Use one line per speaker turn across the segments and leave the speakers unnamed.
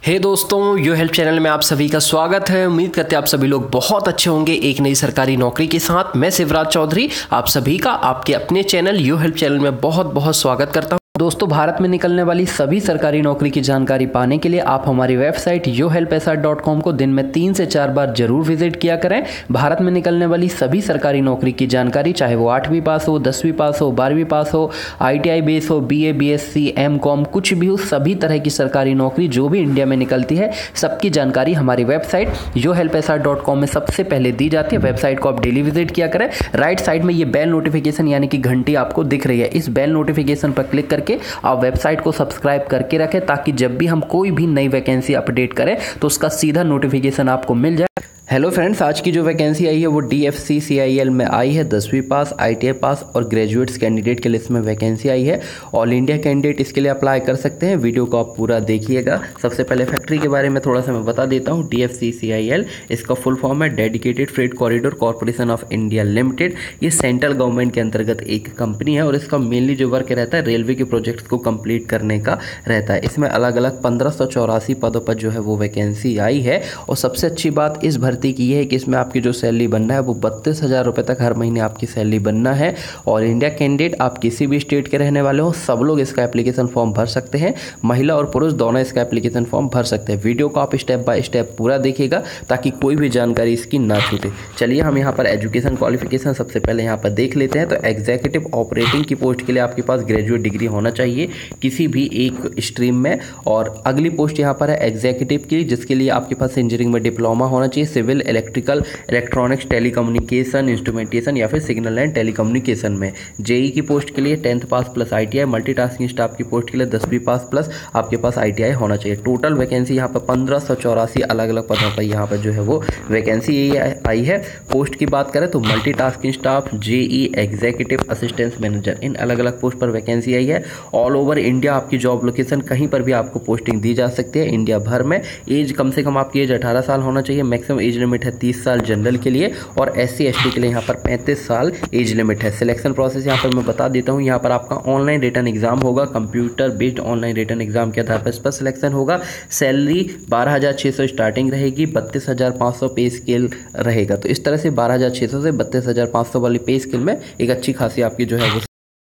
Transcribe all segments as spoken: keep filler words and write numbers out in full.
हे hey दोस्तों, यो help channel में आप सभी का स्वागत है। उम्मीद करते हैं आप सभी लोग बहुत अच्छे होंगे एक नई सरकारी नौकरी के साथ। मैं शिवराज चौधरी आप सभी का आपके अपने चैनल यो हेल्प चैनल में बहुत बहुत स्वागत करता हूं। दोस्तों, भारत में निकलने वाली सभी सरकारी नौकरी की जानकारी पाने के लिए आप हमारी website yo help S R dot com को दिन में तीन से चार बार जरूर विजिट किया करें। भारत में निकलने वाली सभी सरकारी नौकरी की जानकारी, चाहे वो आठवीं पास हो, दसवीं पास हो, बारहवीं पास हो, आई टी आई बेस हो, B A, B S C, M com, कुछ भी हो, सभी तरह की सरकारी नौकरी जो भी इंडिया में निकलती है सबकी जानकारी हमारी website yo help S R dot com में सबसे पहले दी जाती है। वेबसाइट को आप डेली विजिट किया करें। राइट साइड में ये बेल नोटिफिकेशन यानी कि घंटी आपको दिख रही है, इस बेल नोटिफिकेशन पर क्लिक करके आप वेबसाइट को सब्सक्राइब करके रखें ताकि जब भी हम कोई भी नई वैकेंसी अपडेट करें तो उसका सीधा नोटिफिकेशन आपको मिल जाए। हेलो फ्रेंड्स, आज की जो वैकेंसी आई है वो D F C C I L में आई है। दसवीं पास, आई टी आई पास और ग्रेजुएट्स कैंडिडेट के लिए इसमें वैकेंसी आई है। ऑल इंडिया कैंडिडेट इसके लिए अप्लाई कर सकते हैं। वीडियो को आप पूरा देखिएगा। सबसे पहले फैक्ट्री के बारे में थोड़ा सा मैं बता देता हूँ। D F C C I L इसका फुल फॉर्म है dedicated freight corridor corporation of India limited. ये सेंट्रल गवर्नमेंट के अंतर्गत एक कंपनी है और इसका मेनली जो वर्क रहता है रेलवे के प्रोजेक्ट्स को कंप्लीट करने का रहता है। इसमें अलग अलग पंद्रह सौ चौरासी पदों पर जो है वो वैकेंसी आई है। और सबसे अच्छी बात इस भर्ती की ये है कि इसमें आपकी जो सैलरी बनना है वो बत्तीस हज़ार रुपये तक हर महीने आपकी सैलरी बनना है। और इंडिया कैंडिडेट आप किसी भी स्टेट के रहने वाले हो, सब लोग इसका एप्लीकेशन फॉर्म भर सकते हैं। महिला और पुरुष दोनों इसका एप्लीकेशन फॉर्म भर सकते हैं। वीडियो को आप स्टेप बाय स्टेप पूरा देखिएगा ताकि कोई भी जानकारी इसकी ना छूटे। चलिए हम यहाँ पर एजुकेशन क्वालिफिकेशन सबसे पहले यहाँ पर देख लेते हैं। तो एग्जीक्यूटिव ऑपरेटिंग की पोस्ट के लिए आपके पास ग्रेजुएट डिग्री होना चाहिए किसी भी एक स्ट्रीम में। और अगली पोस्ट यहाँ पर है एग्जीक्यूटिव की, जिसके लिए आपके पास इंजीनियरिंग में डिप्लोमा होना चाहिए, civil, electrical, electronics, telecommunication, instrumentation या फिर सिग्नल एंड टेलीकम्युनिकेशन में। जेई की पोस्ट के लिए tenth pass plus ITI, multitasking staff की पोस्ट के लिए दसवीं पास प्लस आपके पास आईटीआई होना चाहिए। टोटल वैकेंसी यहाँ पर पंद्रह सौ चौरासी अलग अलग पदों पर यहाँ पर जो है वो वैकेंसी आई है। पोस्ट की बात करें तो multitasking staff, JE, executive assistant manager, इन अलग अलग पोस्ट पर वैकेंसी आई है। ऑल ओवर इंडिया आपकी जॉब लोकेशन कहीं पर भी आपको पोस्टिंग दी जा सकती है इंडिया भर में। एज कम से कम आपकी एज अठारह साल होना चाहिए। मैक्सिमम एज लिमिट है तीस साल जनरल के लिए और एस सी एस टी के लिए यहाँ पर पैंतीस साल एज लिमिट है। सिलेक्शन प्रोसेस यहाँ पर मैं बता देता हूँ। यहाँ पर आपका ऑनलाइन रिटन एग्जाम होगा, computer based online written exam के आधार पर इस पर सिलेक्शन होगा। सैलरी बारह हज़ार छः सौ स्टार्टिंग रहेगी, बत्तीस हज़ार पाँच सौ पे स्केल रहेगा। तो इस तरह से बारह हज़ार छः सौ से बत्तीस हज़ार पाँच सौ वाली पे स्केल में एक अच्छी खासी आपकी जो है वो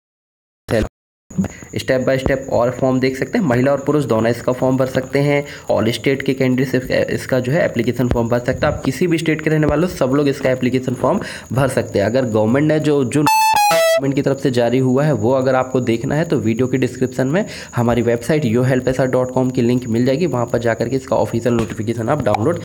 स्टेप बाय स्टेप और फॉर्म देख सकते हैं। महिला और पुरुष दोनों इसका फॉर्म भर सकते हैं। ऑल स्टेट के कैंडिडेट इसका जो है एप्लीकेशन फॉर्म भर सकते हैं। आप किसी भी स्टेट के रहने वाले सब लोग इसका एप्लीकेशन फॉर्म भर सकते हैं। अगर गवर्नमेंट ने जो जो गवर्नमेंट की तरफ से जारी हुआ है वो अगर आपको देखना है तो वीडियो के डिस्क्रिप्शन में हमारी website yo help S R dot com की लिंक मिल जाएगी। वहाँ पर जाकर के इसका ऑफिशियल नोटिफिकेशन आप डाउनलोड